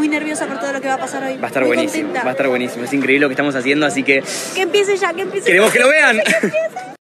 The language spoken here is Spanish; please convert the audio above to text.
nerviosa por todo lo que va a pasar hoy. Va a estar muy buenísimo, contenta. va a estar buenísimo. Es increíble lo que estamos haciendo, así que Que empiece ya, que empiece queremos ya. que lo vean. Que empiece.